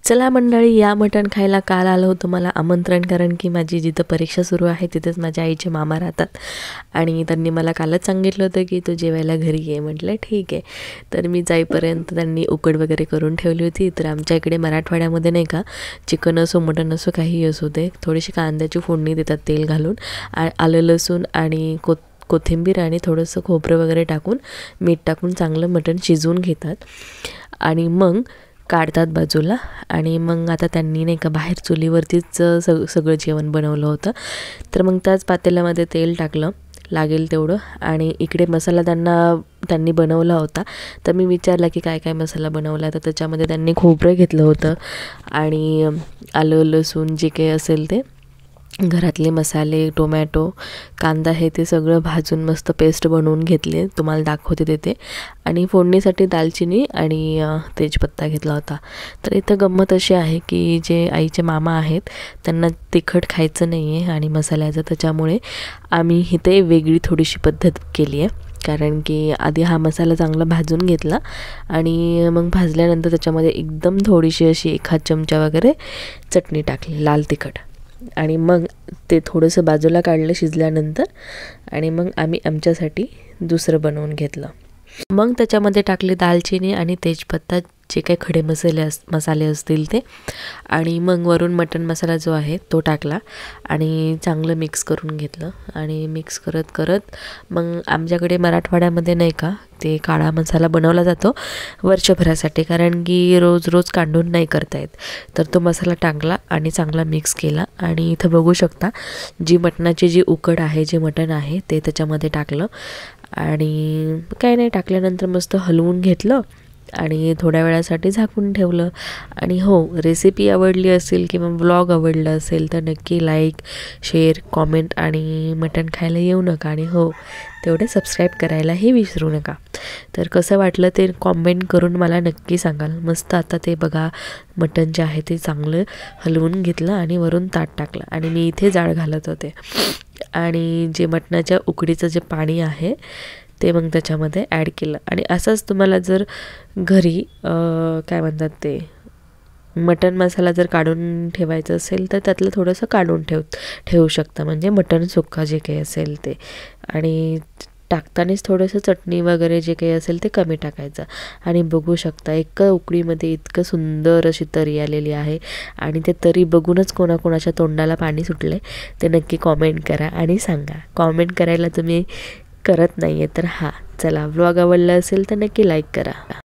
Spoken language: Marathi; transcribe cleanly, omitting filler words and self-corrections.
चला मंडळी, या मटण खायला काल आलं होतं मला आमंत्रण, कारण की माझी जिथं परीक्षा सुरू आहे तिथेच माझ्या आईचे मामा राहतात आणि त्यांनी मला कालच सांगितलं होतं की तू जेवायला घरी ये. म्हटलं ठीक आहे. तर मी जाईपर्यंत त्यांनी उकड वगैरे करून ठेवली होती. तर आमच्या इकडे मराठवाड्यामध्ये नाही का, चिकन असो मटण असो काही असू दे, थोडीशी कांद्याची फोडणी देतात तेल घालून, आलं लसूण आणि कोथिंबीर आणि थोडंसं खोबरं वगैरे टाकून मीठ टाकून चांगलं मटण शिजवून घेतात आणि मग काढतात बाजूला. आणि मग आता त्यांनी नाही का बाहेर चुलीवरतीच सगळं जेवण बनवलं होतं. तर मग त्याच पातेल्यामध्ये तेल टाकलं लागेल तेवढं आणि इकडे मसाला त्यांनी बनवला होता. तर मी विचारलं की काय काय मसाला बनवला, तर त्याच्यामध्ये त्यांनी खोबरं घेतलं होतं आणि आलं लसूण जे काही असेल ते घरातले मसाले, टोमॅटो, कांदा हे ते सगळं भाजून मस्त पेस्ट बनवून घेतले, तुम्हाला दाखवते देते. आणि फोडणीसाठी दालचिनी आणि तेजपत्ता घेतला होता. तर इथं गंमत अशी आहे की जे आईचे मामा आहेत त्यांना तिखट खायचं नाही आहे आणि मसाल्याचं, त्याच्यामुळे आम्ही इथे वेगळी थोडीशी पद्धत केली आहे. कारण की आधी हा मसाला चांगला भाजून घेतला आणि मग भाजल्यानंतर त्याच्यामध्ये एकदम थोडीशी अशी 1 चमचा वगैरे चटणी टाकली, लाल तिखट, आणि मग ते थोडंसं बाजूला काढलं शिजल्यानंतर. आणि मग आम्ही आमच्यासाठी दुसरं बनवून घेतलं. मग त्याच्यामध्ये टाकले दालचिनी आणि तेजपत्ता, जे काही खडे मसाले असतील ते, आणि मग वरून मटण मसाला जो आहे तो टाकला आणि चांगलं मिक्स करून घेतलं. आणि मिक्स करत करत मग आमच्याकडे मराठवाड्यामध्ये नाही का ते काळा मसाला बनवला जातो वर्षभरासाठी, कारण की रोज रोज काढून नाही करता येत. तर तो मसाला टाकला आणि चांगला मिक्स केला. आणि इथं बघू शकता जी मटणाची जी उकड आहे, जे मटण आहे ते त्याच्यामध्ये टाकलं आणि काही नाही, टाकल्यानंतर मस्त हलवून घेतलं आणि थोड्या वेळासाठी झाकून ठेवलं. आणि हो, रेसिपी आवडली असेल किंवा व्लॉग आवडला असेल तर नक्की लाईक, शेअर, कॉमेंट आणि मटण खायला येऊ नका. आणि हो, तेवढे सबस्क्राईब करायलाही विसरू नका. तर कसं वाटलं ते कॉमेंट करून मला नक्की सांगाल. मस्त आता ते बघा मटण जे आहे ते चांगलं हलवून घेतलं आणि वरून ताट टाकलं आणि मी इथे जाळ घालत होते. आणि जे मटणाच्या उकडीचं जे पाणी आहे ते मग त्याच्यामध्ये ॲड केलं. आणि असंच तुम्हाला जर घरी काय म्हणतात ते मटण मसाला जर काढून ठेवायचं असेल तर त्यातलं थोडंसं काढून ठेवू शकता, म्हणजे मटण सुक्का जे काही असेल ते. आणि टाकतानाच थोडंसं चटणी वगैरे जे काही असेल ते कमी टाकायचं. आणि बघू शकता एका उकडीमध्ये इतकं सुंदर अशी तरी आलेली आहे. आणि ते तरी बघूनच कोणाकोणाच्या तोंडाला पाणी सुटले ते नक्की कॉमेंट करा आणि सांगा. कॉमेंट करायला तुम्ही करत नाही आहे तर चला, व्लॉग आवडला असेल तर नक्की लाईक करा.